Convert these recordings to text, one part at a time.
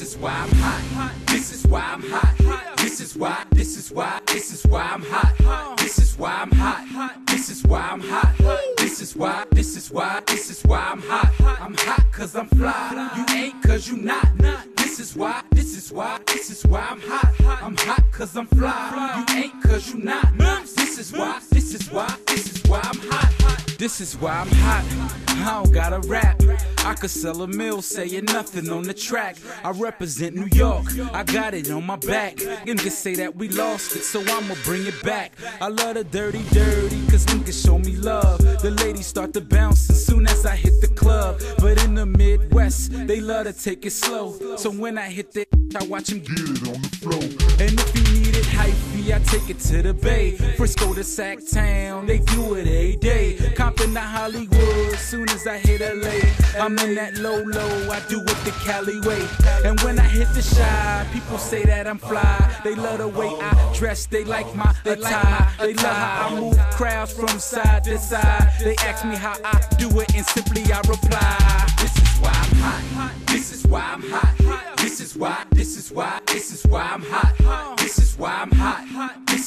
is why I'm hot. This is why I'm hot. This is why I'm hot. This is why I'm hot. This is why I'm hot. This is why I'm hot. I'm hot cause I'm fly. You ain't cause you not. This is why I'm hot. I'm hot cause I'm fly. You ain't cause you not. This is why I'm hot. This is why I'm hot. I don't gotta rap. I could sell a mill saying nothing on the track. I represent New York. I got it on my back. Niggas say that we lost it, so I'ma bring it back. I love the dirty, cause niggas show me love. The ladies start to bounce as soon as I hit the club. But in the Midwest, they love to take it slow. So when I hit the I watch them get it on the floor. And if you need it hypey, I take it to the Bay. Frisco to Sacktown, they do it every day. Compton to Hollywood, soon as I hit LA. I'm in that low, I do it the Cali way. And when I hit the Shy, people say that I'm fly. They love the way I dress, they like my attire. They love how I move crowds from side to side. They ask me how I do it, and simply I reply. This is why I'm hot. This is why I'm hot. This is why I'm hot. This is why I'm hot. This is why I'm hot. This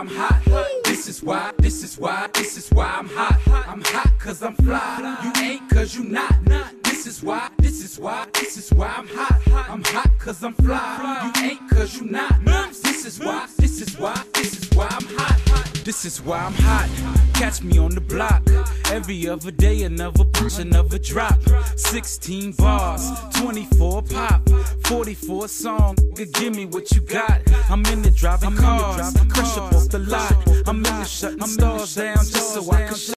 is why I'm hot. I'm hot cause I'm fly. You ain't cause you not. This is why I'm hot. I'm hot cause I'm fly. You ain't cause you not. This is why I'm hot. This is why I'm hot. Catch me on the block. Every other day, another push, another drop. 16 bars, 24 pop, 44 song. Give me what you got. I'm in the driving cars, crush up off the lot. I'm in the shutting stars down just so I can